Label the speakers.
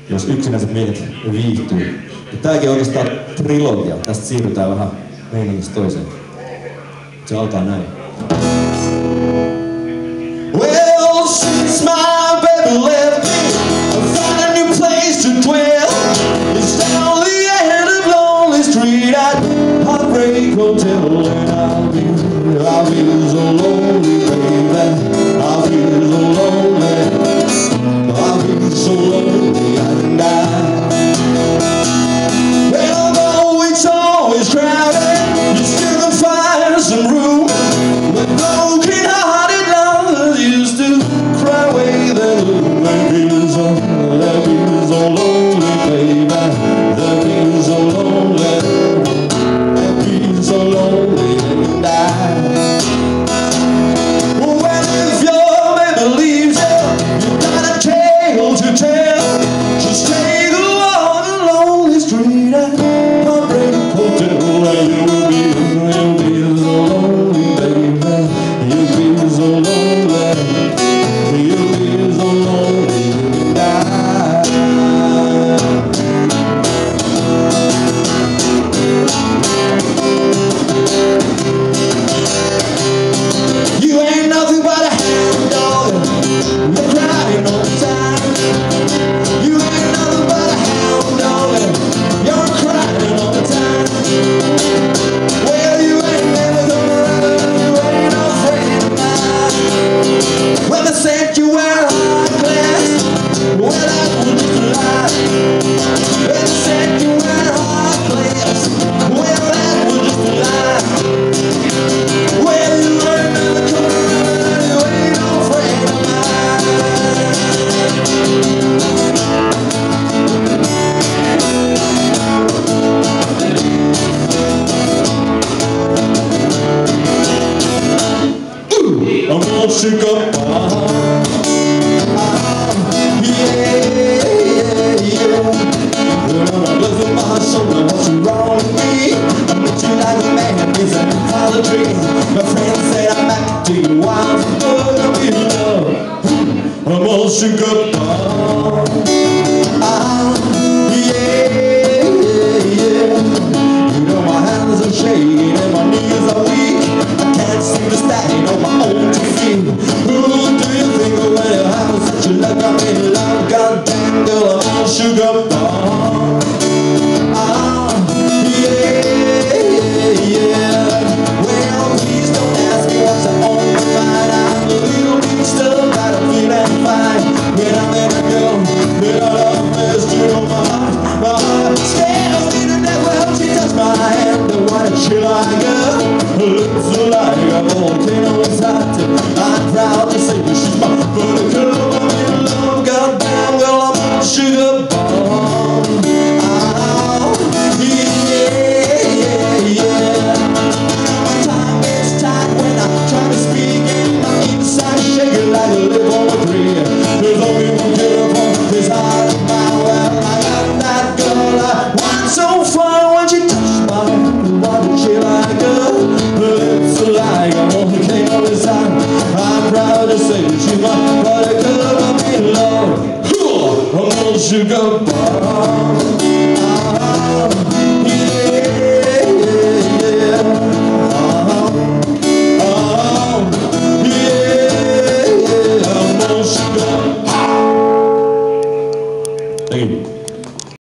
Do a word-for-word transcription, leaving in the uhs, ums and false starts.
Speaker 1: jos yksinäiset miehet viihtyy. Ja tääkin on oikeastaan trilogia. Tästä siirrytään vähän meiningistä toiseen. Se alkaa näin. Well, since my baby left me, I found a new place to dwell. It's down the end of Lonely Street at Heartbreak Hotel. And I'll be, I'll be so lonely, baby. I'll be so lonely. I'll be so lonely and die. Well, though it's always crowded, you still can find some room. But broken-hearted lovers used to cry away their gloom. They've been so, they've been so lonely, baby. They've been so lonely. They've been so lonely and die. Well, if your baby leaves you, you got a tale to tell. Just take the long, lonely street at Heartbreak Hotel, and you'll be, you'll be so lonely, baby. You'll be so lonely. You'll be so lonely you die. You ain't nothing but a hound dog. You're crying all the time. You ain't nothing but a hound dog. You're crying all the time. Well, you ain't never gonna run. You ain't no friend of mine. When they said you were high class, well, that was just a lie. When they said you were high class, well, that was just a lie. Well, you ain't never gonna run. You ain't no friend of mine. Ooh, I'm all shook up. My friend said I'm back to you, I'm gonna be in love. I'm all shook up. Ah, yeah, yeah. You know my hands are shaking and my knees are weak. I can't seem to stand on my own two feet. Who do you think of when you have such a look? I'm in love, goddamn girl, I'm all shook up. Ah, yeah, yeah. Well, please don't ask me what's on my mind. I'm a little bit stuck, but I'm feeling fine. When I met a girl, then I love messed you on my heart. My heart scares me to death. Well, she touched my hand, and what did she like? Her lips are like a volcano inside. I'm proud to say that she's my buttercup. I'm in love, goddamn girl, I'm all sugar bomb. Oh, yeah, yeah, yeah. Time gets tight when I try to speak, and my inside shaking like a live on a tree. There's only one cure for this heart of mine. Well, I got that girl I want so far. When she touched my hand, what did she like? Her lips are like a volcano inside. I'm proud to say that she's my buttercup. I'm in love. I'm all sugar bomb. Oh, yeah, yeah, oh, oh, yeah, yeah. I'm all sugar. Thank you.